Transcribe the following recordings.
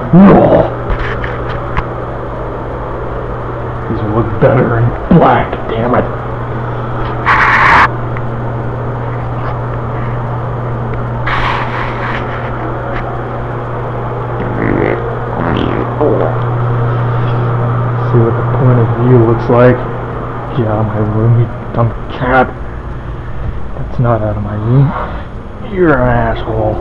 No! These will look better in black, damn it. See what the point of view looks like. Get out of my room, you dumb cat. That's not out of my room. You're an asshole.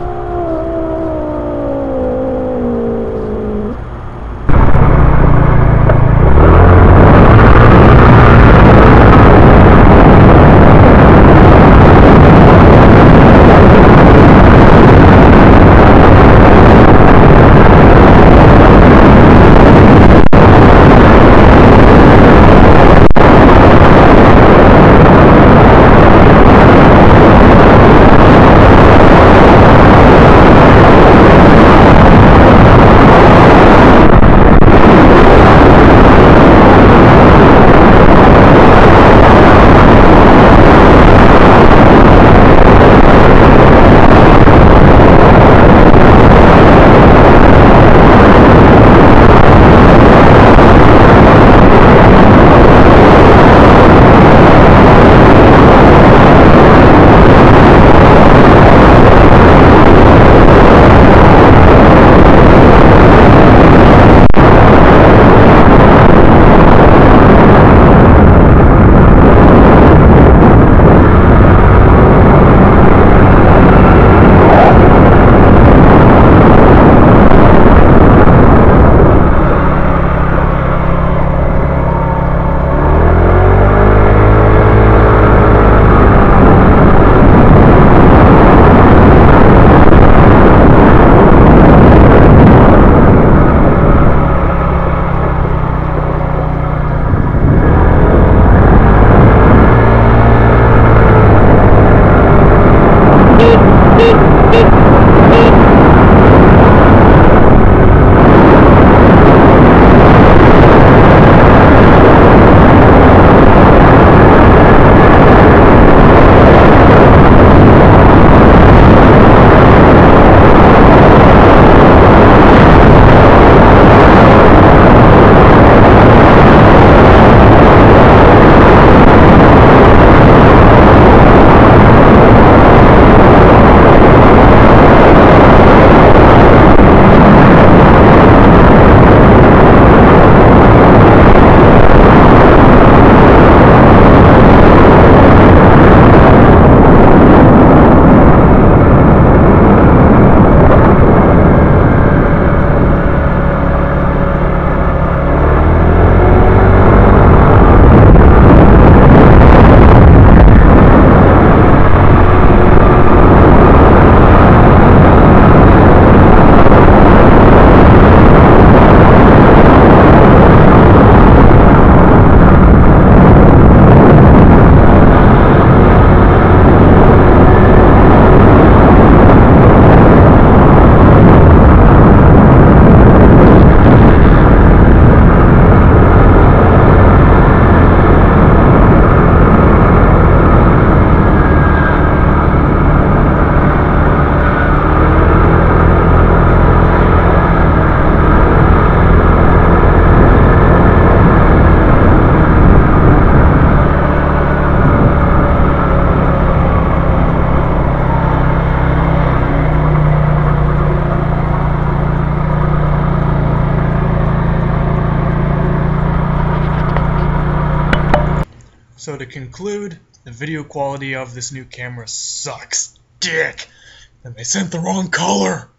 So to conclude, the video quality of this new camera sucks dick, and they sent the wrong color.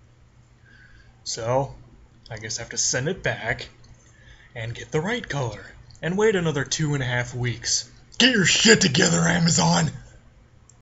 So, I guess I have to send it back and get the right color, and wait another 2.5 weeks. Get your shit together, Amazon!